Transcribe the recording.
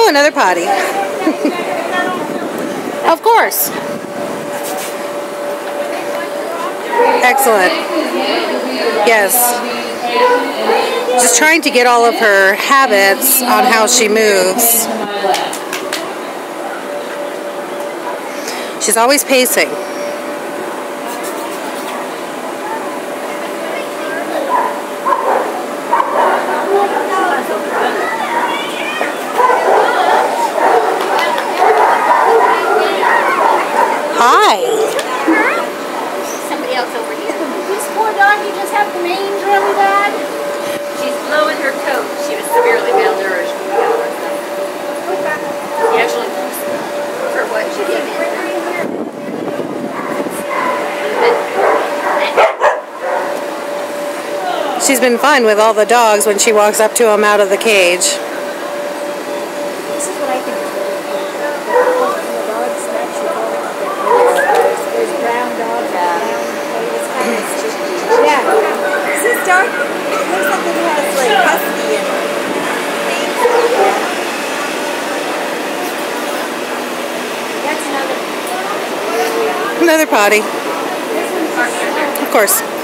Oh, another potty. Of course. Excellent. Yes. Just trying to get all of her habits on how she moves. She's always pacing. Hi. Somebody else over here. This poor doggy just had the mange really bad. She's blowing her coat. She was severely malnourished when we got her. She actually, for what she did. She's been fine with all the dogs when she walks up to them out of the cage. This is what I think is really cool. The dogs actually go there's brown dogs, brown it's kind of just, yeah. Is this dark? It looks like it has like husky in it. That's Another potty. another. Of course.